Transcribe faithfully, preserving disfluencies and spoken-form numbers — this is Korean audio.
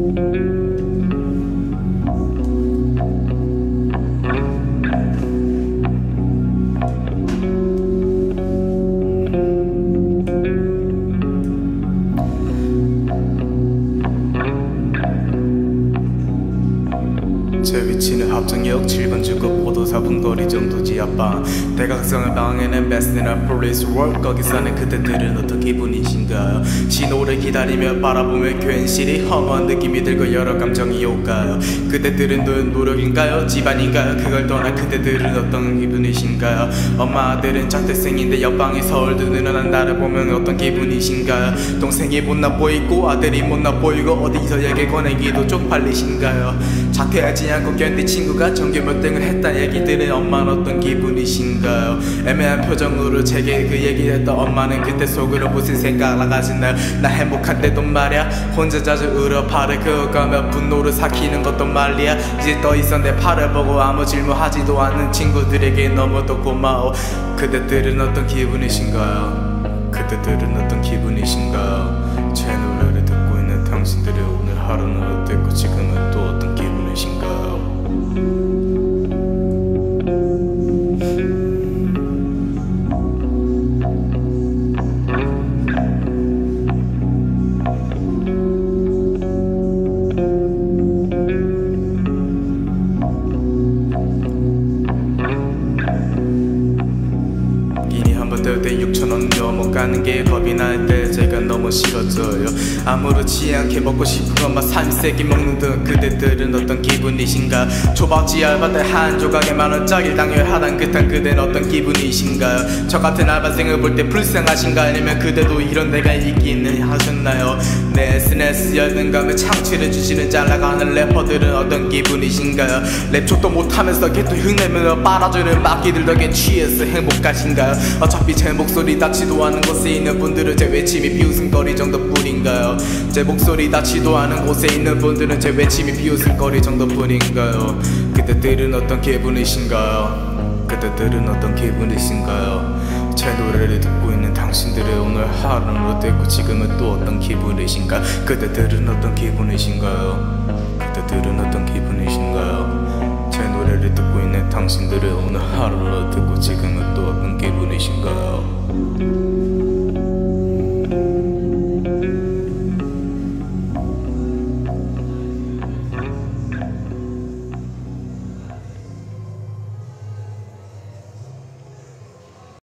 제 위치는 합정역 칠 번 출구 보도 사 분 거리 정도 지하방 대각선을 방해낸 베스트나 폴리스 월 거기 사는 그대들은 어떤 기분이신가요? 신호를 기다리며 바라보며 괜시리 허무한 느낌이 들고 여러 감정이 오가요. 그대들은 눈 노력인가요? 집안인가요? 그걸 떠나 그대들은 어떤 기분이신가요? 엄마 아들은 장대생인데 옆방이 서울도 늘어난 나를 보면 어떤 기분이신가요? 동생이 못나 보이고 아들이 못나 보이고 어디서 얘기 꺼내기도 쪽팔리신가요? 자퇴하지 않고 견딘 친구가 전교 몇 등을 했다 얘기들은 엄마는 어떤 기분이신가요? 애매한 표정으로 제게 그 얘기를 했던 엄마는 그때 속으로 무슨 생각을 가지나요? 나 행복한데도 말야 혼자 자주 울어 팔을 그어가며 분노를 삭히는 것도 말이야. 이제 더 이상 내 팔을 보고 아무 질문하지도 않는 친구들에게 너무도 고마워. 그대들은 어떤 기분이신가요? 그대들은 어떤 기분이신가요? 제 노래를 듣고 있는 당신들의 오늘 하루는 어땠고 지금은 또 어떤 기분이신가요? 때 육천 원 넘어가는 게 겁이 날 때 제가 너무 싫어져요. 아무렇지 않게 먹고 싶은 것만 삼세끼 먹는 듯 그대들은 어떤 기분이신가? 초밥집 알바 때 한 조각에 만원짜리 당열하단 그딴 그댄 어떤 기분이신가요? 저 같은 알바생을 볼 때 불쌍하신가? 아니면 그대도 이런 데가 있기는 하셨나요? 내 에스엔에스 열등감에 창취를 주시는 잘나가는 래퍼들은 어떤 기분이신가요? 랩쪽도 못하면서 개또 흉내면서 빨아주는 막기들 덕에 취해서 행복하신가요? 어차피 제 목소리 닿지도 않은 곳에 있는 분들은 제 외침이 비웃음거리 정도뿐인가요? 제 목소리 닿지도 않은 곳에 있는 분들은 제 외침이 비웃음거리 정도뿐인가요? 그대들은 어떤 기분이신가요? 그대들은 어떤 기분이신가요? 제 노래를 듣고 있는 당신들의 오늘 하루는 어땠고 지금은 또 어떤 기분이신가? 그대들은 어떤 기분이신가요? 그대들은 어떤 기분이신가요? 제 노래를 듣고 있는 당신들의 오늘 하루는 어땠고 지금은 또 어떤 기분이신가요?